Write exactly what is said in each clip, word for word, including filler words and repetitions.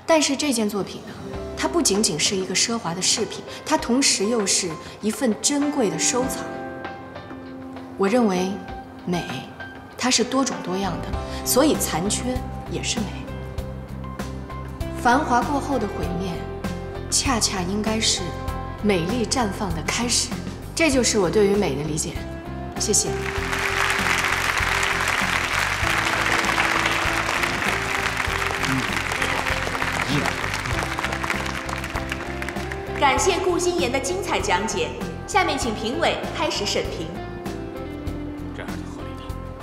但是这件作品呢，它不仅仅是一个奢华的饰品，它同时又是一份珍贵的收藏。我认为，美，它是多种多样的，所以残缺也是美。繁华过后的毁灭，恰恰应该是美丽绽放的开始。这就是我对于美的理解。谢谢。 感谢顾心妍的精彩讲解，下面请评委开始审评。 这样就合理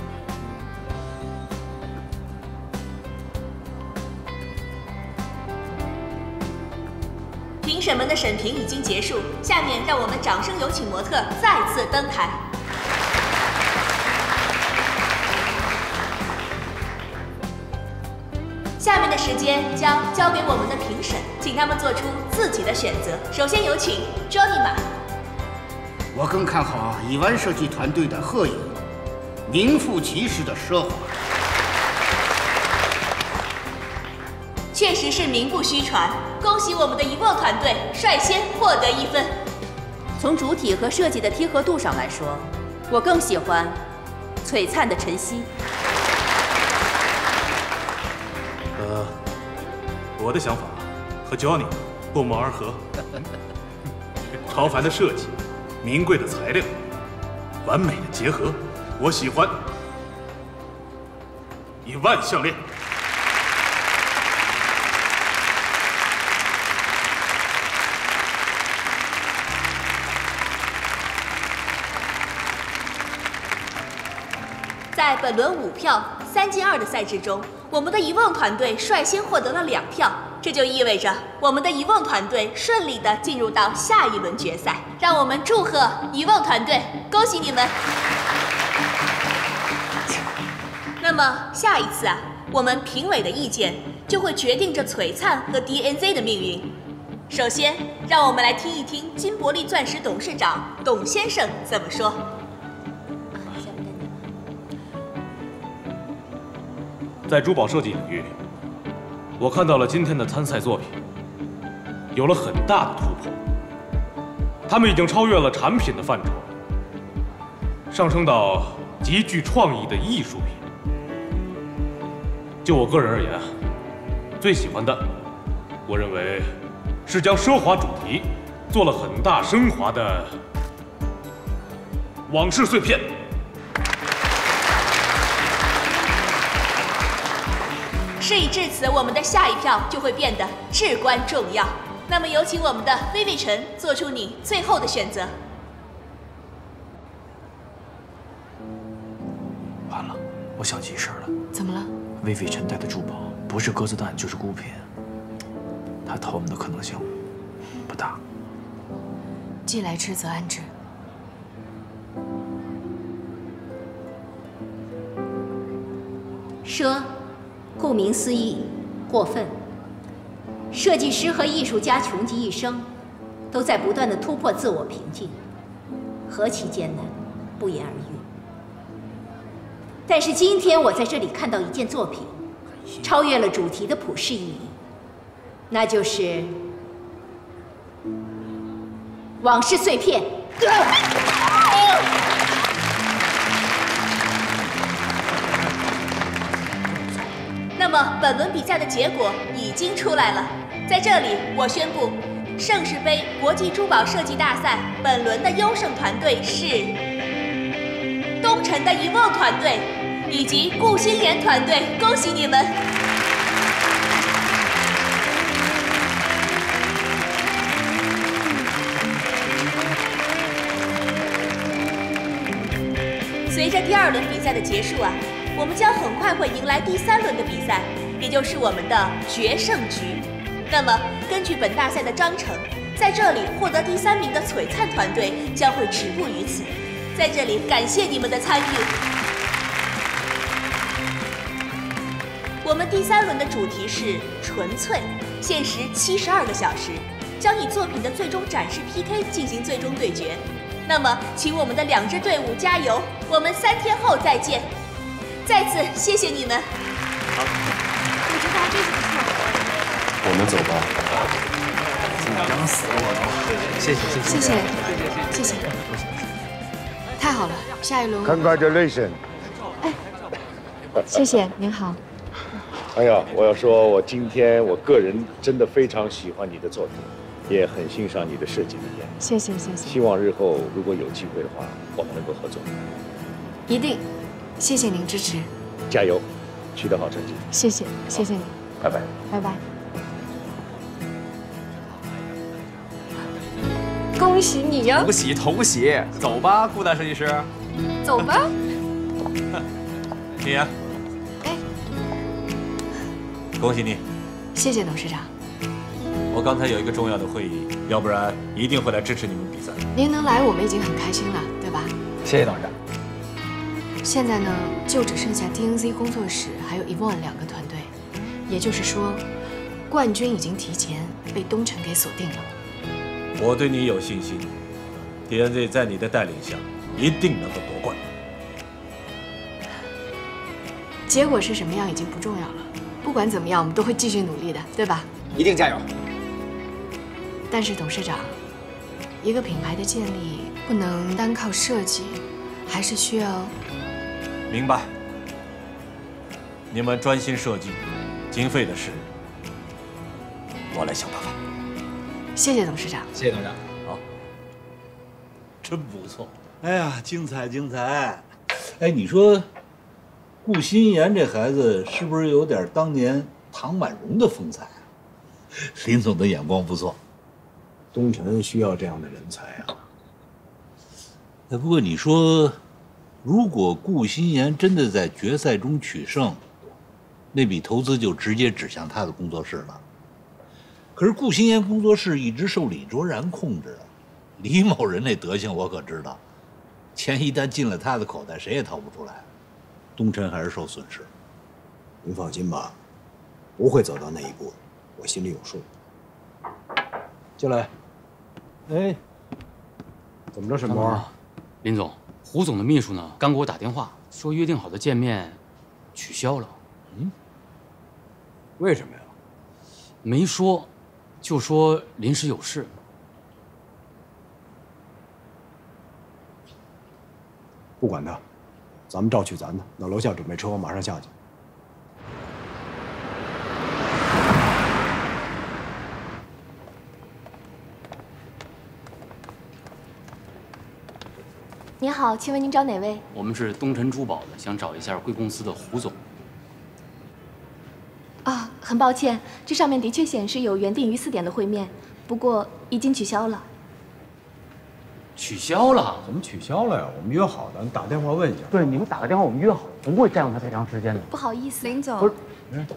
的。评审们的审评已经结束，下面让我们掌声有请模特再次登台。 下面的时间将交给我们的评审，请他们做出自己的选择。首先有请 Zhuoran。 我更看好以湾设计团队的赫影，名副其实的奢华。 确实是名不虚传，恭喜我们的一梦团队率先获得一分。 从主体和设计的贴合度上来说，我更喜欢璀璨的晨曦。 呃，我的想法和 Johnny 不谋而合。超凡的设计，名贵的材料，完美的结合，我喜欢一万项链。 在本轮五票三进二的赛制中。 我们的遗忘团队率先获得了两票，这就意味着我们的遗忘团队顺利地进入到下一轮决赛。让我们祝贺遗忘团队，恭喜你们！那么下一次啊，我们评委的意见就会决定着璀璨和 D N Z 的命运。首先，让我们来听一听金伯利钻石董事长董先生怎么说。 在珠宝设计领域，我看到了今天的参赛作品，有了很大的突破。他们已经超越了产品的范畴，上升到极具创意的艺术品。就我个人而言，最喜欢的，我认为是将奢华主题做了很大升华的往事碎片。 事已至此，我们的下一票就会变得至关重要。那么，有请我们的薇薇晨做出你最后的选择。 完了，我想起一事了。 怎么了？ 薇薇晨戴的珠宝不是鸽子蛋就是孤品，他偷我们的可能性不大。 既来之则安之。 奢。 顾名思义，过分。设计师和艺术家穷极一生，都在不断的突破自我瓶颈，何其艰难，不言而喻。但是今天我在这里看到一件作品，超越了主题的普世意义，那就是往事碎片。 那么，本轮比赛的结果已经出来了。在这里，我宣布，盛世杯国际珠宝设计大赛本轮的优胜团队是东辰的遗梦团队以及顾心妍团队，恭喜你们！随着第二轮比赛的结束啊。 我们将很快会迎来第三轮的比赛，也就是我们的决胜局。那么，根据本大赛的章程，在这里获得第三名的璀璨团队将会止步于此。在这里感谢你们的参与。我们第三轮的主题是纯粹，限时七十二个小时，将以作品的最终展示 P K 进行最终对决。那么，请我们的两支队伍加油，我们三天后再见。 再次谢谢你们。 我们们走吧。 紧张死我了！谢谢谢谢谢谢谢谢，太好了，下一轮我。 Congratulations！ 谢谢，您好。 哎呀，我要说，我今天我个人真的非常喜欢你的作品，也很欣赏你的设计理念。 谢谢谢谢。 希望日后如果有机会的话，我们能够合作。 一定，谢谢您支持。 加油，取得好成绩。 谢谢谢谢您， 拜拜。 拜拜。恭喜你呀！ 同喜同喜，走吧，顾大设计师。 走吧。 李岩， 哎， 恭喜你！ 谢谢董事长。 我刚才有一个重要的会议，要不然一定会来支持你们比赛。 您能来，我们已经很开心了，对吧？ 谢谢董事长。 现在呢，就只剩下 D N Z 工作室还有 Yvonne 两个团队，也就是说，冠军已经提前被东城给锁定了。 我对你有信心 ，D N Z 在你的带领下一定能够夺冠。 结果是什么样已经不重要了，不管怎么样，我们都会继续努力的，对吧？ 一定加油！ 但是董事长，一个品牌的建立不能单靠设计，还是需要…… 明白。你们专心设计，经费的事我来想办法。 谢谢董事长。 谢谢董事长。好，真不错。 哎呀，精彩精彩！哎，你说顾心妍这孩子是不是有点当年唐满蓉的风采啊？林总的眼光不错， 东城需要这样的人才啊。 哎，不过你说，如果顾心妍真的在决赛中取胜，那笔投资就直接指向他的工作室了。可是顾心妍工作室一直受李卓然控制，李某人那德行我可知道，钱一旦进了他的口袋，谁也掏不出来。东城还是受损失。 您放心吧，不会走到那一步，我心里有数。进来。哎，怎么着，沈波？ 林总，胡总的秘书呢？刚给我打电话说约定好的见面取消了。 嗯？为什么呀？ 没说，就说临时有事。 不管他，咱们照去咱的。到楼下准备车，我马上下去。 您好，请问您找哪位？ 我们是东辰珠宝的，想找一下贵公司的胡总。 啊，很抱歉，这上面的确显示有原定于四点的会面，不过已经取消了。 取消了？ 怎么取消了呀？我们约好的，你打电话问一下。 对，你们打个电话，我们约好，不会占用他太长时间的。 不好意思， 林总。 不是， 嗯。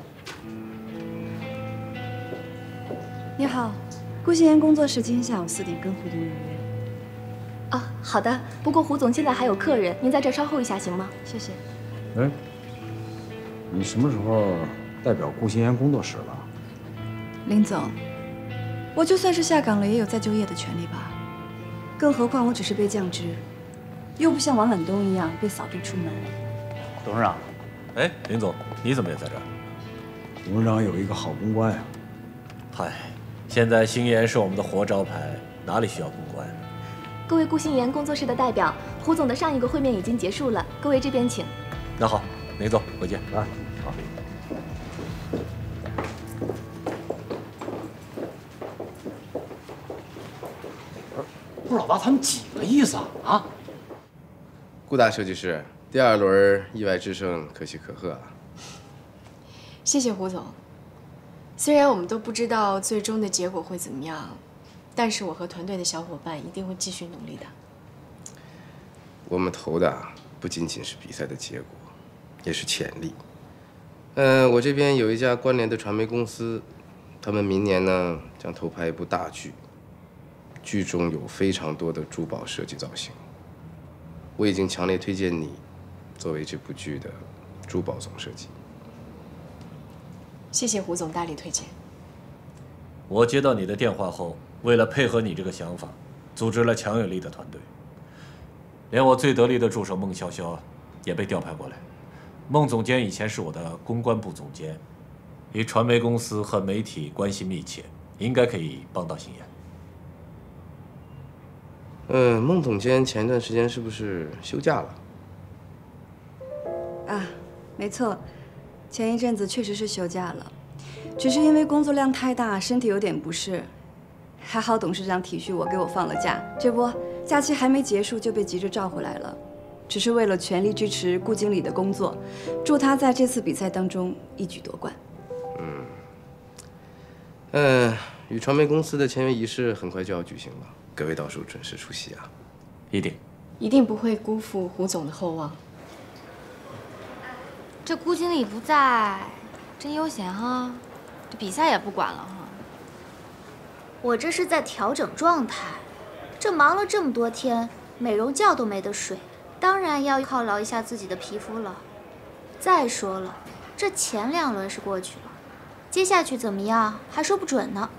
你好，顾心妍工作室今天下午四点跟胡总有约。 啊，好的。不过胡总现在还有客人，您在这儿稍候一下行吗？谢谢。 哎，你什么时候代表顾心妍工作室了？ 林总，我就算是下岗了，也有再就业的权利吧？更何况我只是被降职，又不像王婉东一样被扫地出门。 董事长，哎，林总，你怎么也在这儿？ 董事长有一个好公关呀。 嗨，现在心妍是我们的活招牌，哪里需要公关？ 各位顾心妍工作室的代表，胡总的上一个会面已经结束了，各位这边请。 那好，林总，回见。 来，好。 不是老大，他们几个意思啊？啊？ 顾大设计师，第二轮意外制胜，可喜可贺啊！ 谢谢胡总。虽然我们都不知道最终的结果会怎么样，但是我和团队的小伙伴一定会继续努力的。 我们投的不仅仅是比赛的结果，也是潜力。嗯、呃，我这边有一家关联的传媒公司，他们明年呢将投拍一部大剧。剧中有非常多的珠宝设计造型，我已经强烈推荐你作为这部剧的珠宝总设计。 谢谢胡总大力推荐。 我接到你的电话后，为了配合你这个想法，组织了强有力的团队，连我最得力的助手孟潇潇也被调派过来。孟总监以前是我的公关部总监， 与传媒公司和媒体关系密切，应该可以帮到星妍。 嗯，孟总监前段时间是不是休假了？ 啊，没错，前一阵子确实是休假了，只是因为工作量太大，身体有点不适。还好董事长体恤我，给我放了假。这不，假期还没结束就被急着召回来了，只是为了全力支持顾经理的工作，祝他在这次比赛当中一举夺冠。 嗯，嗯，与传媒公司的签约仪式很快就要举行了，各位到时候准时出席啊！ 一定， 一定不会辜负胡总的厚望。 这顾经理不在，真悠闲哈，这比赛也不管了哈。 我这是在调整状态，这忙了这么多天，美容觉都没得睡，当然要犒劳一下自己的皮肤了。再说了，这前两轮是过去了，接下去怎么样还说不准呢。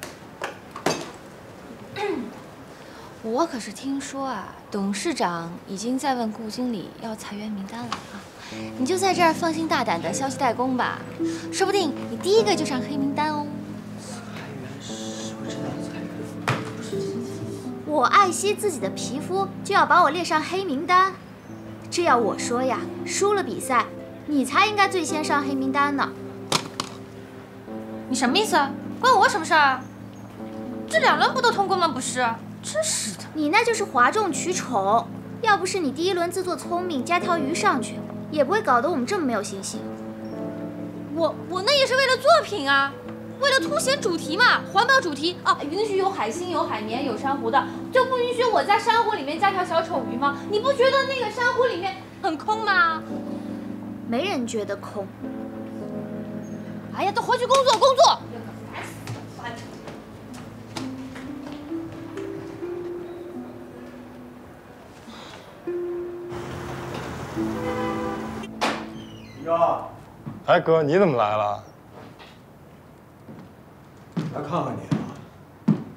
我可是听说啊，董事长已经在问顾经理要裁员名单了啊！你就在这儿放心大胆的消息带工吧，说不定你第一个就上黑名单哦。 我爱惜自己的皮肤，就要把我列上黑名单？这要我说呀，输了比赛，你才应该最先上黑名单呢。 你什么意思？关我什么事儿？这两轮不都通过吗？不是？真是的， 你那就是哗众取宠。要不是你第一轮自作聪明加条鱼上去，也不会搞得我们这么没有信心。 我我那也是为了作品啊，为了凸显主题嘛，环保主题啊，允许有海星、有海绵、有珊瑚的，就不允许我在珊瑚里面加条小丑鱼吗？你不觉得那个珊瑚里面很空吗？ 没人觉得空。 哎呀，都回去工作工作。 哥，哎哥，你怎么来了？ 来看看你啊，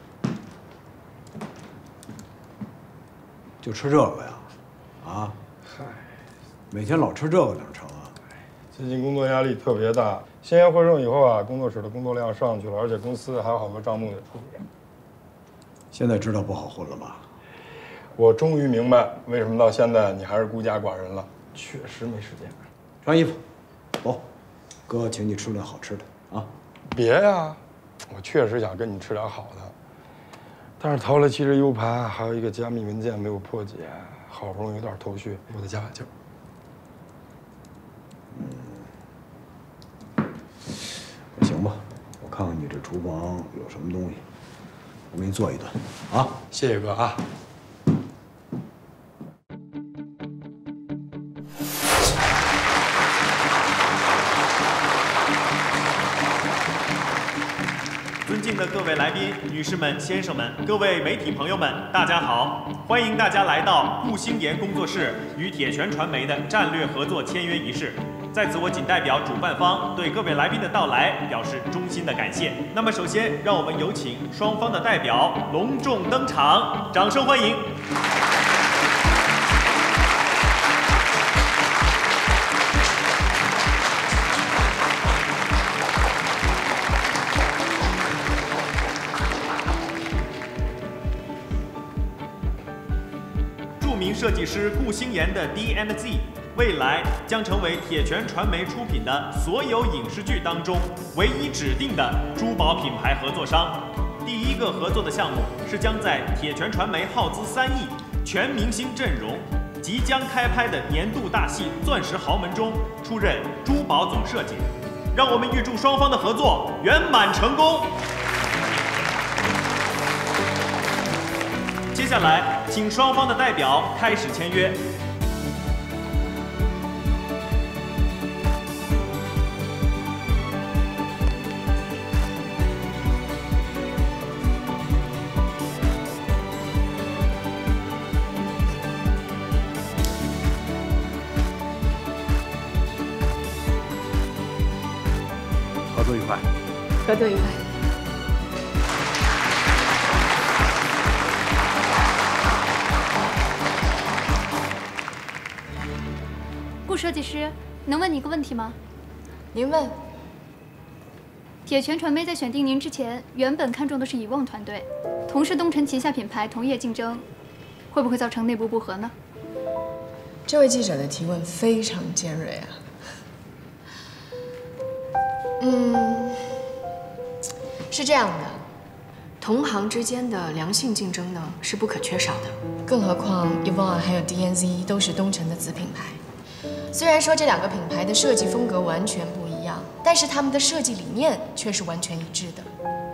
就吃这个呀？啊？ 嗨， 每天老吃这个哪成啊？ 最近工作压力特别大，新研获胜以后啊，工作室的工作量上去了，而且公司还有好多账目得处理。 现在知道不好混了吧？ 我终于明白为什么到现在你还是孤家寡人了，确实没时间。 穿衣服，走，哥请你吃顿好吃的啊！ 别呀，我确实想跟你吃点好的，但是投了七只 U 盘，还有一个加密文件没有破解，好不容易有点头绪，我得加把劲儿。 嗯，那行吧，我看看你这厨房有什么东西，我给你做一顿啊！ 谢谢哥啊！ 尊敬的各位来宾、女士们、先生们，各位媒体朋友们，大家好！欢迎大家来到顾星妍工作室与铁拳传媒的战略合作签约仪式。在此，我仅代表主办方对各位来宾的到来表示衷心的感谢。那么，首先让我们有请双方的代表隆重登场，掌声欢迎！著名设计师顾星妍的 D and Z， 未来将成为铁拳传媒出品的所有影视剧当中唯一指定的珠宝品牌合作商。第一个合作的项目是将在铁拳传媒耗资三亿、全明星阵容、即将开拍的年度大戏《钻石豪门》中出任珠宝总设计。让我们预祝双方的合作圆满成功。接下来，请双方的代表开始签约。 合作愉快。 合作愉快。 顾设计师，能问你一个问题吗？ 您问。 铁拳传媒在选定您之前，原本看中的是以旺团队，同是东辰旗下品牌，同业竞争，会不会造成内部不和呢？ 这位记者的提问非常尖锐啊。嗯，是这样的，同行之间的良性竞争呢是不可缺少的，更何况 Zhuoran 还有 D N Z 都是东辰的子品牌。虽然说这两个品牌的设计风格完全不一样，但是他们的设计理念却是完全一致的。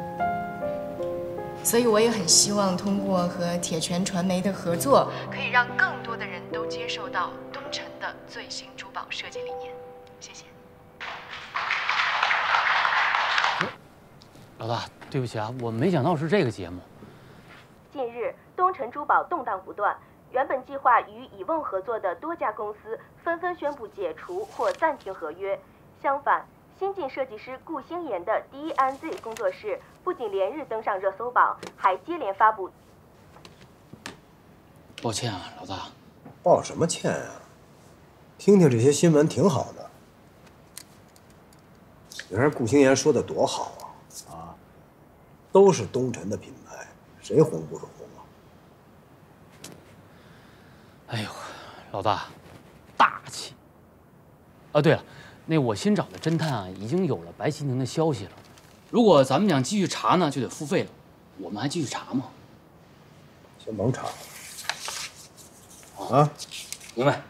所以我也很希望通过和铁拳传媒的合作，可以让更多的人都接受到东辰的最新珠宝设计理念。谢谢。 老大，对不起啊，我没想到是这个节目。 近日，东辰珠宝动荡不断，原本计划与以瓮合作的多家公司纷纷宣布解除或暂停合约。相反，新晋设计师顾星妍的 D N Z 工作室不仅连日登上热搜榜，还接连发布。 抱歉啊，老大。 抱什么歉啊？听听这些新闻挺好的。你看顾星妍说的多好啊！啊，都是东辰的品牌，谁红不是红啊？ 哎呦，老大，大气！啊，对了。那我新找的侦探啊，已经有了白麒麟的消息了。如果咱们想继续查呢，就得付费了。我们还继续查吗？ 先甭查了。啊， 明白。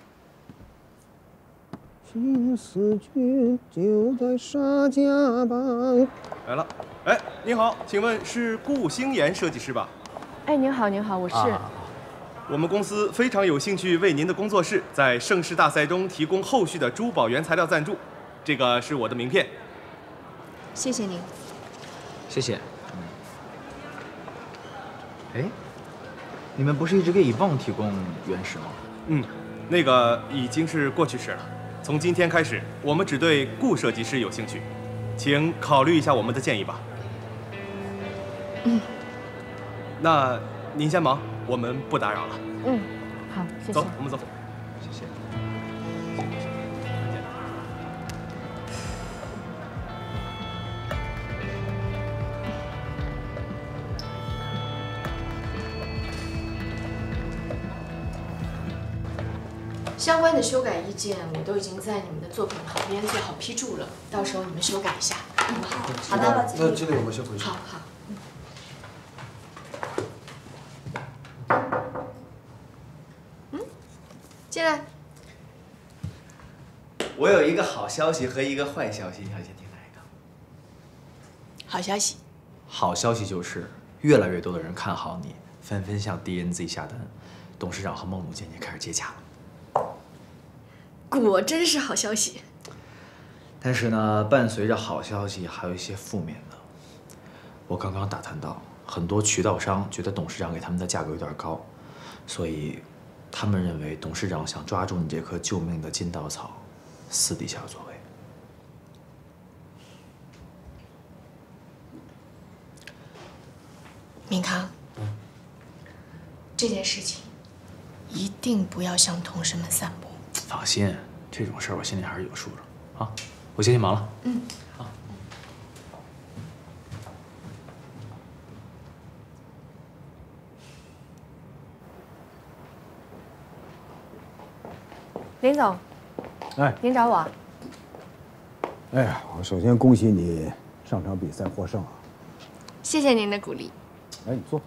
新四军就在沙家浜。 来了，哎，您好，请问是顾星妍设计师吧？ 哎，您好，您好，我是。啊我们公司非常有兴趣为您的工作室在盛世大赛中提供后续的珠宝原材料赞助，这个是我的名片。 谢谢您。 谢谢。哎，你们不是一直给以旺提供原石吗？ 嗯，那个已经是过去式了。从今天开始，我们只对顾设计师有兴趣，请考虑一下我们的建议吧。 嗯。 那您先忙。我们不打扰了。 嗯，好，谢谢。 走，我们走。 谢谢。 相关的修改意见我都已经在你们的作品旁边做好批注了，到时候你们修改一下，好不好？ 好的，那经理我们先回去。 好好。进来。 我有一个好消息和一个坏消息，小姐听哪一个？ 好消息。 好消息就是越来越多的人看好你，纷纷向 D N Z 下单，董事长和孟总监也开始接洽了。 果真是好消息。 但是呢，伴随着好消息还有一些负面的。我刚刚打探到，很多渠道商觉得董事长给他们的价格有点高，所以。他们认为董事长想抓住你这棵救命的金稻草，私底下作为。 明康，嗯，这件事情一定不要向同事们散播。 放心，这种事儿我心里还是有数的啊。我先去忙了。 嗯。 啊。 林总， 哎， 您找我？ 哎呀，我首先恭喜你上场比赛获胜啊！ 谢谢您的鼓励。 哎，你坐。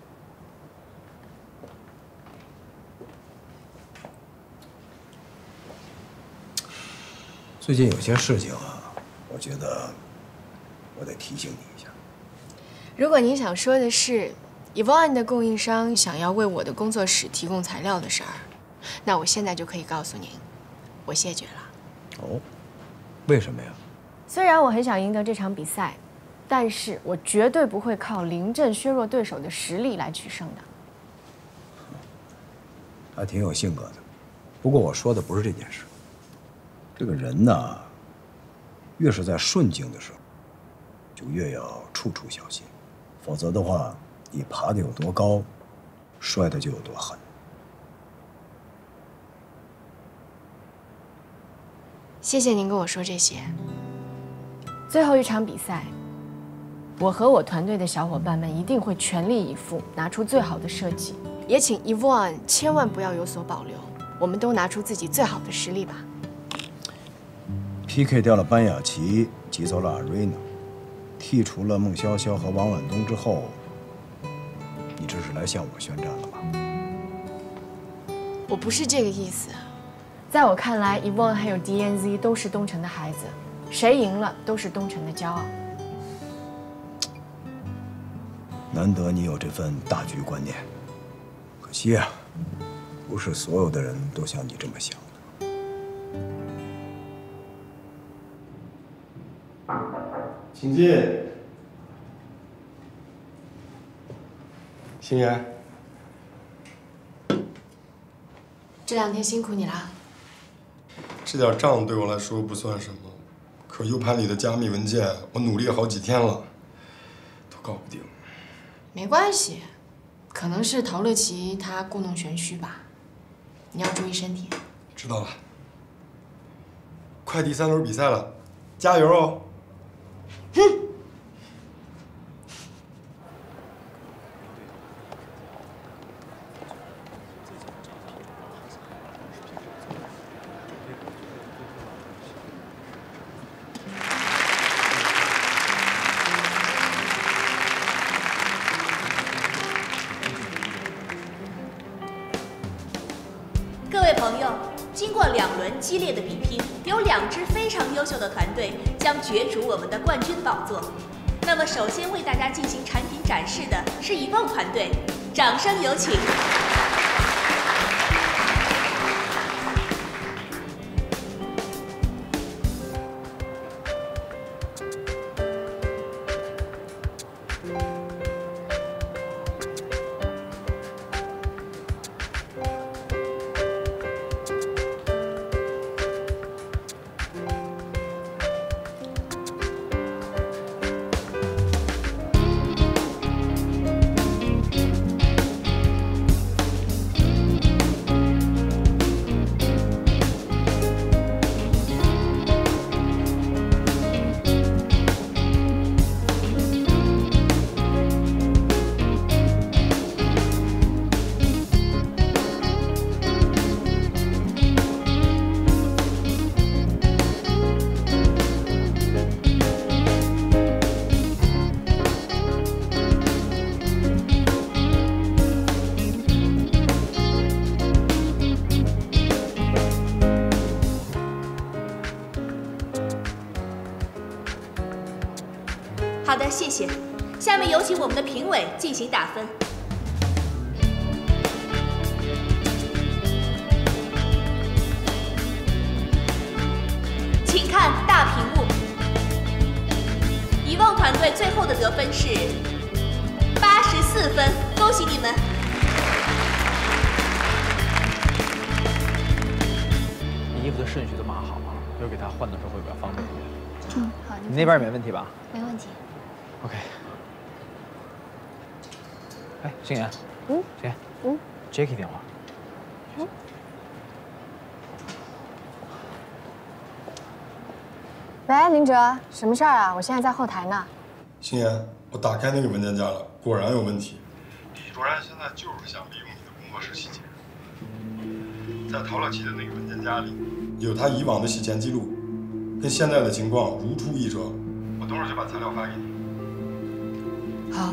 最近有些事情啊，我觉得我得提醒你一下。 如果您想说的是 Zhuoran 的供应商想要为我的工作室提供材料的事儿，那我现在就可以告诉您。我谢绝了。 哦，为什么呀？ 虽然我很想赢得这场比赛，但是我绝对不会靠临阵削弱对手的实力来取胜的。 还挺有性格的。不过我说的不是这件事。这个人呢，越是在顺境的时候，就越要处处小心，否则的话，你爬得有多高，摔得就有多狠。 谢谢您跟我说这些。 最后一场比赛， 我和我团队的小伙伴们一定会全力以赴，拿出最好的设计。也请 Zhuoran 千万不要有所保留，我们都拿出自己最好的实力吧。 P K 掉了班雅琪，挤走了 Arena， 剔除了孟潇潇和王婉东之后，你这是来向我宣战了吧？ 我不是这个意思。在我看来 ，Zhuoran 还有 D N Z 都是东城的孩子，谁赢了都是东城的骄傲。 难得你有这份大局观念，可惜啊，不是所有的人都像你这么想的。 请进，星爷。 这两天辛苦你了。 这点账对我来说不算什么，可 U 盘里的加密文件，我努力好几天了，都搞不定。 没关系，可能是陶乐琪他故弄玄虚吧。你要注意身体。 知道了。快第三轮比赛了，加油哦！ 哼。 各位朋友，经过两轮激烈的比拼，有两支非常优秀的团队将角逐我们的冠军宝座。那么，首先为大家进行产品展示的是revolves团队，掌声有请。好的，谢谢。下面有请我们的评委进行打分。请看大屏幕。revolves团队最后的得分是八十四分，恭喜你们！ 衣服的顺序都码好了，一会儿给他换的时候会比较方便一点。 嗯，好。 你那边没问题吧？ 没问题。 OK。哎，星妍。 嗯。 星妍。 嗯。 Jackie 电话。 嗯。喂，林哲，什么事儿啊？我现在在后台呢。 星妍，我打开那个文件夹了，果然有问题。李卓然现在就是想利用你的工作室细节，在陶乐琪的那个文件夹里有他以往的洗钱记录，跟现在的情况如出一辙。我等会儿就把材料发给你。 好。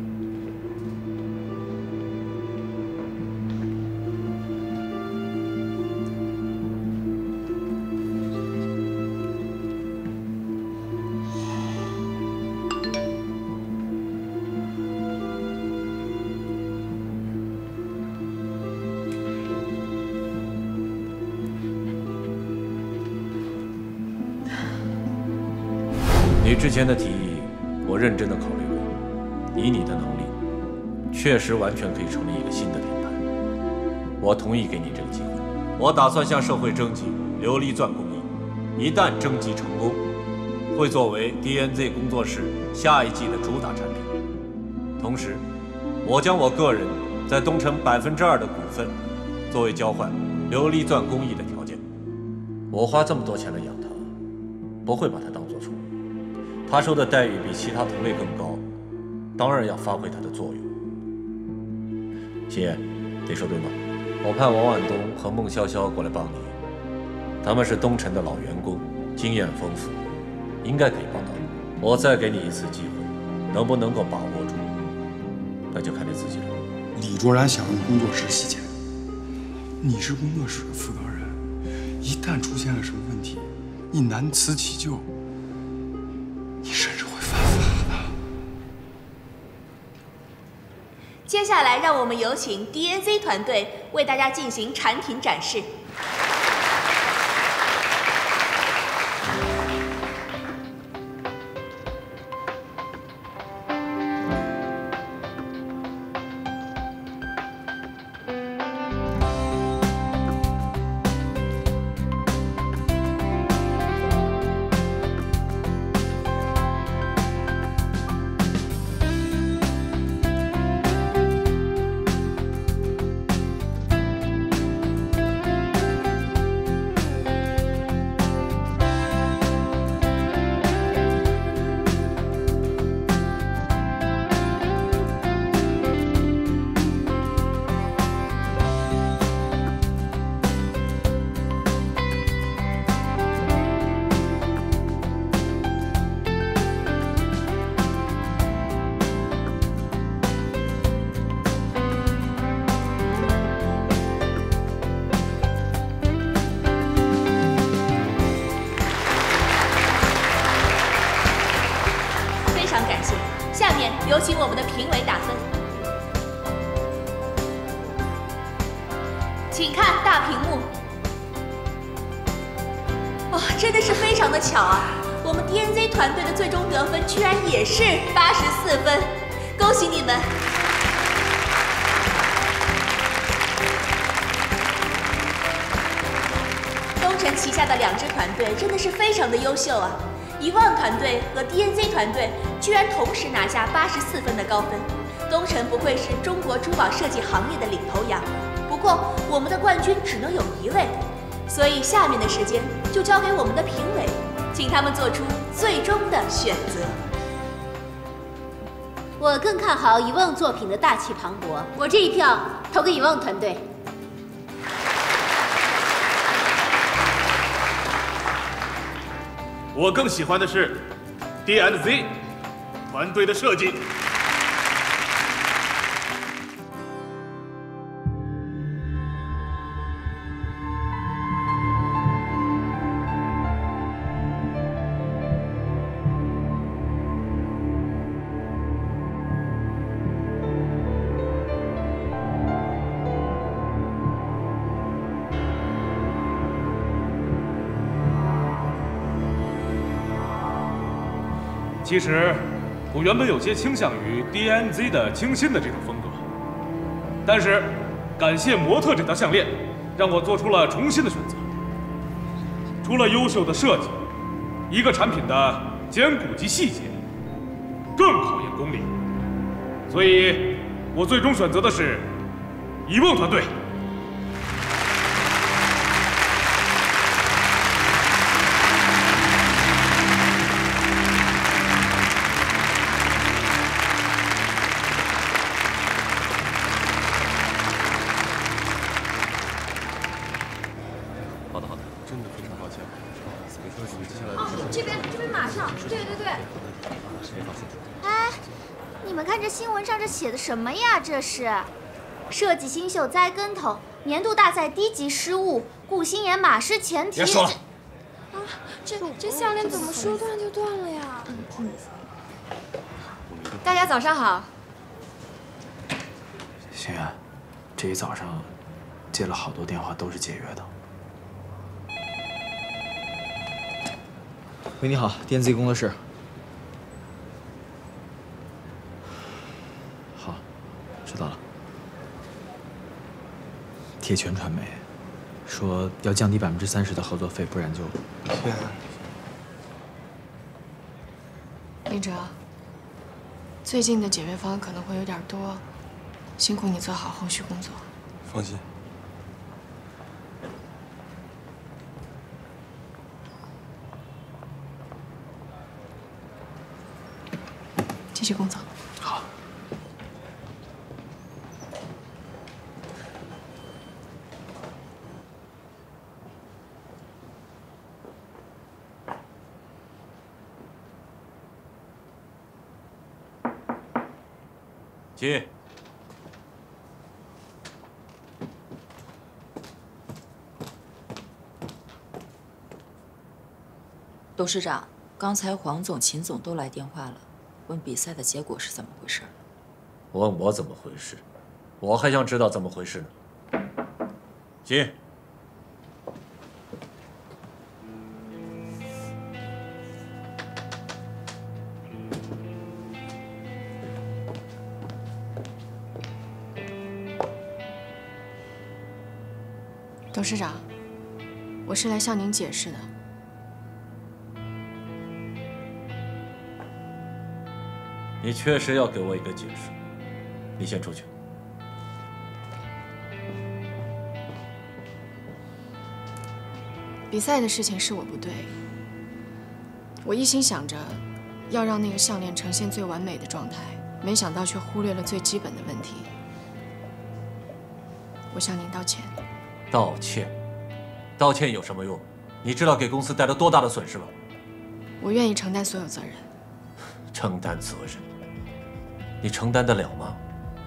你之前的提议，我认真的考虑过。以你的能力，确实完全可以成立一个新的品牌。我同意给你这个机会。我打算向社会征集琉璃钻工艺，一旦征集成功，会作为 D N Z 工作室下一季的主打产品。同时，我将我个人在东城百分之二的股份，作为交换琉璃钻工艺的条件。我花这么多钱来养它，不会把它当做宠物。 他收的待遇比其他同类更高，当然要发挥它的作用。心妍，你说对吗？我派王万东和孟潇潇过来帮你，他们是东城的老员工，经验丰富，应该可以帮到你。我再给你一次机会，能不能够把握住，那就看你自己了。 李卓然想用工作室洗钱，你是工作室的负责人，一旦出现了什么问题，你难辞其咎，你甚至会犯法的。 接下来，让我们有请 D N Z 团队为大家进行产品展示。有请我们的评委打分，请看大屏幕。哇、哦，真的是非常的巧啊！我们 D N Z 团队的最终得分居然也是八十四分，恭喜你们！东城旗下的两支团队真的是非常的优秀啊！遗忘团队和 D N Z 团队居然同时拿下八十四分的高分，东城不愧是中国珠宝设计行业的领头羊。不过我们的冠军只能有一位，所以下面的时间就交给我们的评委，请他们做出最终的选择。 我更看好遗忘作品的大气磅礴，我这一票投给遗忘团队。 我更喜欢的是 D N Z 团队的设计。 其实，我原本有些倾向于 D N Z 的清新的这种风格，但是感谢模特这条项链，让我做出了重新的选择。除了优秀的设计，一个产品的坚固及细节更考验功力，所以我最终选择的是遗忘团队。 新闻上这写的什么呀？这是设计新秀栽跟头，年度大赛低级失误，顾心妍马失前蹄。 别说了。 啊，这这项链怎么说断就断了呀？嗯嗯。 大家早上好。 心妍，这一早上接了好多电话，都是解约的。喂，你好 ，D N Z 工作室。知道了。铁拳传媒说要降低百分之三十的合作费，不然就…… 林哲，最近的解约方可能会有点多，辛苦你做好后续工作。 放心。 继续工作。 好。 进。 董事长，刚才黄总、秦总都来电话了，问比赛的结果是怎么回事。 问我怎么回事？我还想知道怎么回事呢。进。 董事长，我是来向您解释的。 你确实要给我一个解释。你先出去。 比赛的事情是我不对，我一心想着要让那个项链呈现最完美的状态，没想到却忽略了最基本的问题。我向您道歉。 道歉？道歉有什么用？你知道给公司带来多大的损失吗？ 我愿意承担所有责任。 承担责任？你承担得了吗？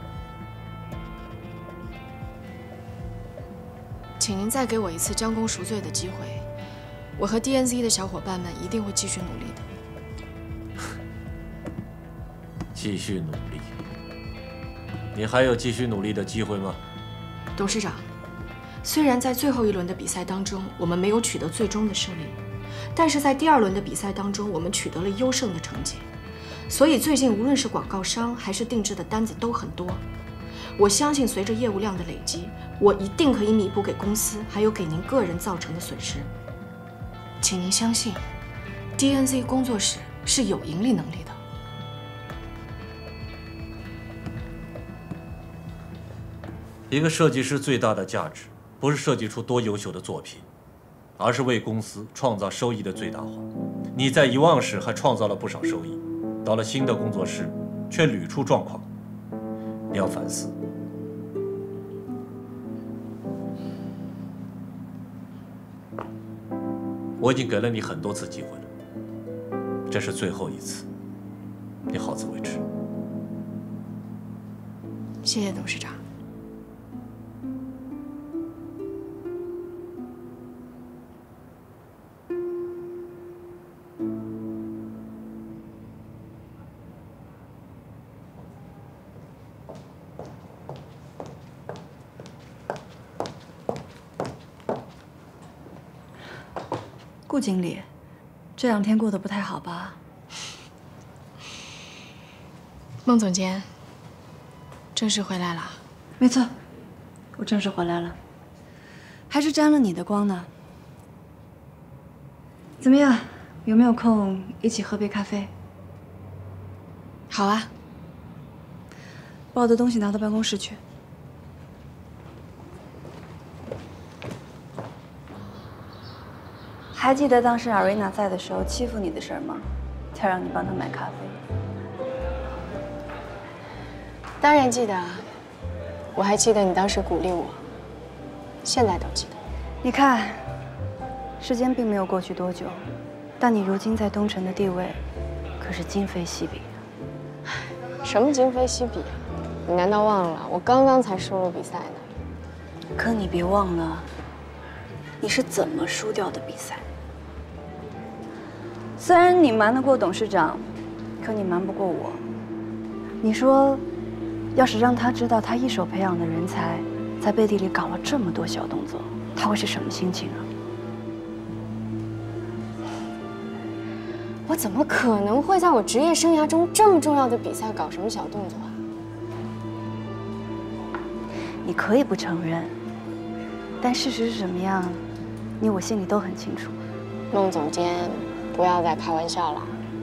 请您再给我一次将功赎罪的机会，我和 D N Z 的小伙伴们一定会继续努力的。 继续努力？你还有继续努力的机会吗？ 董事长，虽然在最后一轮的比赛当中，我们没有取得最终的胜利，但是在第二轮的比赛当中，我们取得了优胜的成绩。所以最近无论是广告商还是定制的单子都很多。我相信随着业务量的累积，我一定可以弥补给公司还有给您个人造成的损失。请您相信 ，D N Z 工作室是有盈利能力的。 一个设计师最大的价值，不是设计出多优秀的作品，而是为公司创造收益的最大化。你在遗忘时还创造了不少收益，到了新的工作室却屡出状况，你要反思。我已经给了你很多次机会了，这是最后一次，你好自为之。 谢谢董事长。 顾经理，这两天过得不太好吧？ 孟总监，正式回来了。 没错，我正式回来了，还是沾了你的光呢。怎么样？有没有空一起喝杯咖啡？ 好啊。 把我的东西拿到办公室去。还记得当时阿瑞娜在的时候欺负你的事儿吗？才让你帮她买咖啡。 当然记得啊，我还记得你当时鼓励我，现在都记得。 你看，时间并没有过去多久，但你如今在东城的地位可是今非昔比。 什么今非昔比啊？你难道忘了我刚刚才输了比赛呢？ 可你别忘了，你是怎么输掉的比赛。虽然你瞒得过董事长，可你瞒不过我。你说，要是让他知道他一手培养的人才，在背地里搞了这么多小动作，他会是什么心情啊？ 我怎么可能会在我职业生涯中这么重要的比赛搞什么小动作啊？ 你可以不承认，但事实是什么样，你我心里都很清楚。 孟总监，不要再开玩笑了。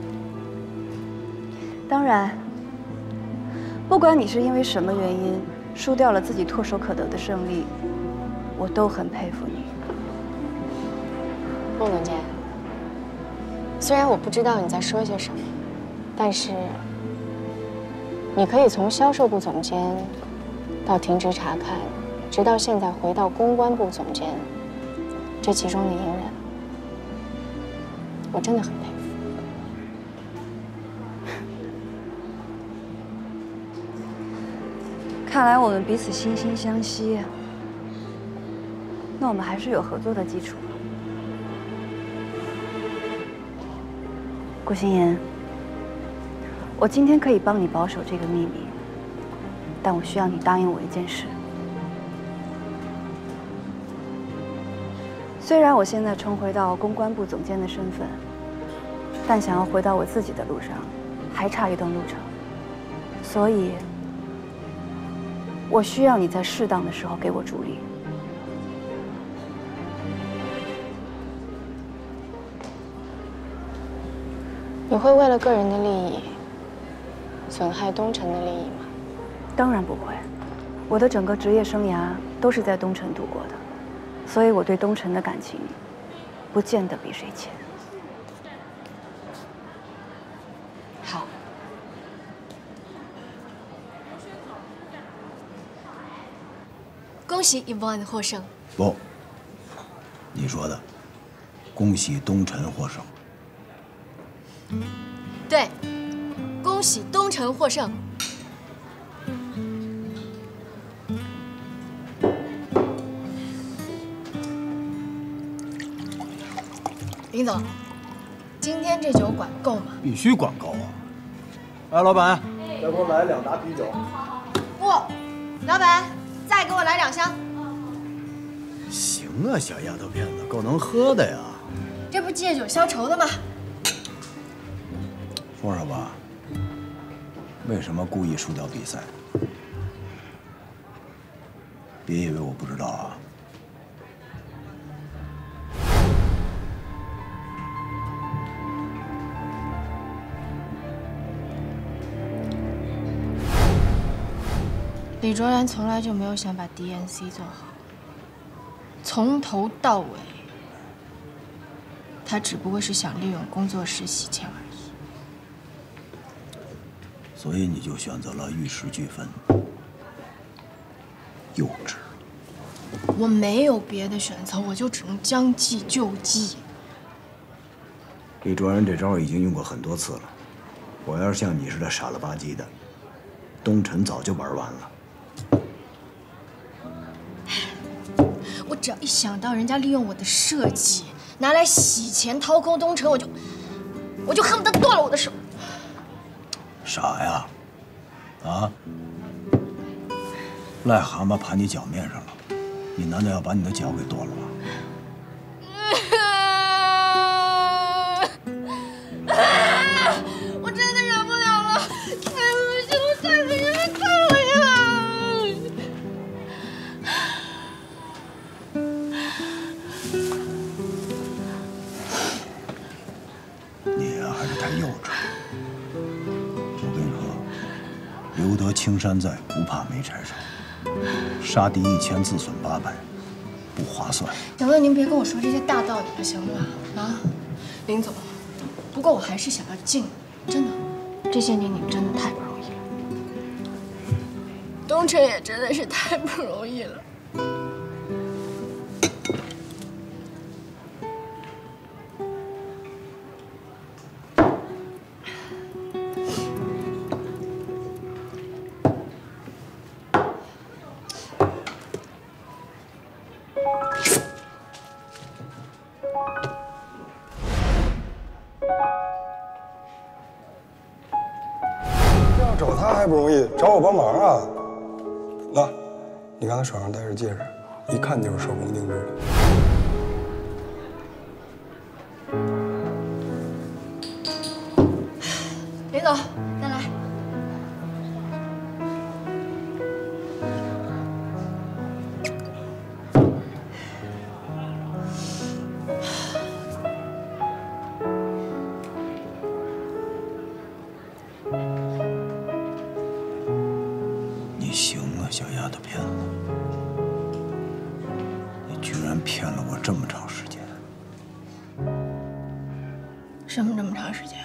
当然，不管你是因为什么原因输掉了自己唾手可得的胜利，我都很佩服你。 孟总监，虽然我不知道你在说些什么，但是你可以从销售部总监到停职查看，直到现在回到公关部总监，这其中的隐忍，我真的很佩服。 看来我们彼此惺惺相惜，那我们还是有合作的基础。顾心言，我今天可以帮你保守这个秘密，但我需要你答应我一件事。虽然我现在重回到公关部总监的身份，但想要回到我自己的路上，还差一段路程。所以，我需要你在适当的时候给我助力。 你会为了个人的利益损害东城的利益吗？ 当然不会，我的整个职业生涯都是在东城度过的，所以我对东城的感情不见得比谁浅。 好。 恭喜 Yvonne 获胜。 不，你说的，恭喜东城获胜。 对，恭喜东城获胜。林总，今天这酒管够吗？ 必须管够啊！ 哎，老板，再给我来两打啤酒。 不，老板，再给我来两箱。 行啊，小丫头片子，够能喝的呀。 这不借酒消愁的吗？ 说说吧，为什么故意输掉比赛？别以为我不知道啊！ 李卓然从来就没有想把 D N C 做好，从头到尾，他只不过是想利用工作室洗钱而已。 所以你就选择了玉石俱焚，幼稚。 我没有别的选择，我就只能将计就计。 李卓然这招已经用过很多次了，我要是像你似的傻了吧唧的，东辰早就玩完了。 我只要一想到人家利用我的设计拿来洗钱掏空东城，我就我就恨不得断了我的手。 傻呀，啊！癞蛤蟆爬你脚面上了，你难道要把你的脚给剁了吗？ 我真的忍不了了，太恶心了，太恶心了，太恶心了！你呀，还是太幼稚了。我跟你说，留得青山在，不怕没柴烧。杀敌一千，自损八百，不划算。 小乐，您别跟我说这些大道理了，行吗？啊，林总，不过我还是想要敬你，真的，这些年你真的太不容易了，东城也真的是太不容易了。 找他还不容易，找我帮忙啊！那，你刚才手上戴着戒指，一看就是手工定制的。 林总，再来。 行啊，小丫头片子，你居然骗了我这么长时间。 什么这么长时间？